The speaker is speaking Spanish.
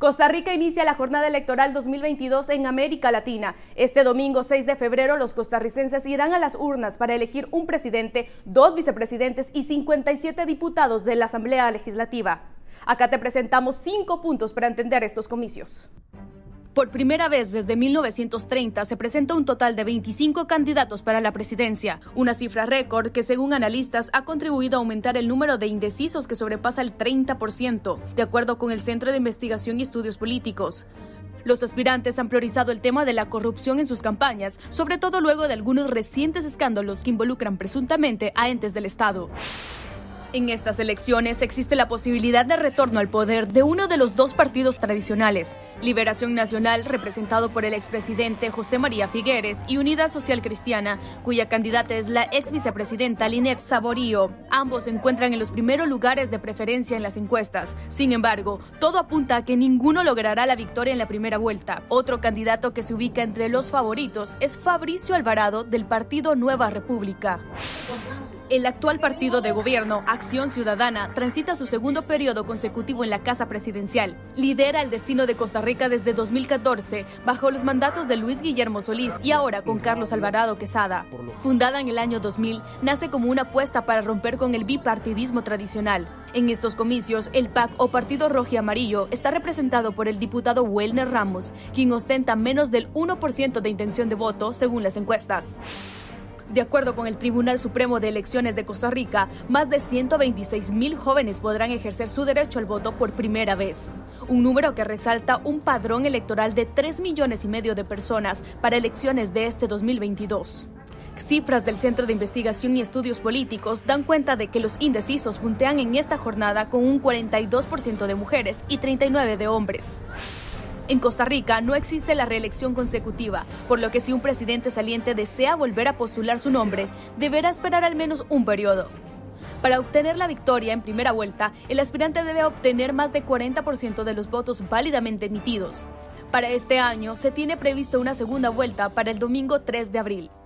Costa Rica inicia la jornada electoral 2022 en América Latina. Este domingo 6 de febrero los costarricenses irán a las urnas para elegir un presidente, 2 vicepresidentes y 57 diputados de la Asamblea Legislativa. Acá te presentamos 5 puntos para entender estos comicios. Por primera vez desde 1930 se presenta un total de 25 candidatos para la presidencia, una cifra récord que según analistas ha contribuido a aumentar el número de indecisos que sobrepasa el 30%, de acuerdo con el Centro de Investigación y Estudios Políticos. Los aspirantes han priorizado el tema de la corrupción en sus campañas, sobre todo luego de algunos recientes escándalos que involucran presuntamente a entes del Estado. En estas elecciones existe la posibilidad de retorno al poder de uno de los 2 partidos tradicionales, Liberación Nacional, representado por el expresidente José María Figueres, y Unidad Social Cristiana, cuya candidata es la ex vicepresidenta Linet Saborío. Ambos se encuentran en los primeros lugares de preferencia en las encuestas. Sin embargo, todo apunta a que ninguno logrará la victoria en la primera vuelta. Otro candidato que se ubica entre los favoritos es Fabricio Alvarado, del partido Nueva República. El actual partido de gobierno, Acción Ciudadana, transita su segundo periodo consecutivo en la Casa Presidencial. Lidera el destino de Costa Rica desde 2014, bajo los mandatos de Luis Guillermo Solís y ahora con Carlos Alvarado Quesada. Fundada en el año 2000, nace como una apuesta para romper con el bipartidismo tradicional. En estos comicios, el PAC o Partido Rojo y Amarillo está representado por el diputado Welner Ramos, quien ostenta menos del 1% de intención de voto según las encuestas. De acuerdo con el Tribunal Supremo de Elecciones de Costa Rica, más de 126,000 jóvenes podrán ejercer su derecho al voto por primera vez. Un número que resalta un padrón electoral de 3,5 millones de personas para elecciones de este 2022. Cifras del Centro de Investigación y Estudios Políticos dan cuenta de que los indecisos puntean en esta jornada con un 42% de mujeres y 39% de hombres. En Costa Rica no existe la reelección consecutiva, por lo que si un presidente saliente desea volver a postular su nombre, deberá esperar al menos un periodo. Para obtener la victoria en primera vuelta, el aspirante debe obtener más de 40% de los votos válidamente emitidos. Para este año se tiene previsto una segunda vuelta para el domingo 3 de abril.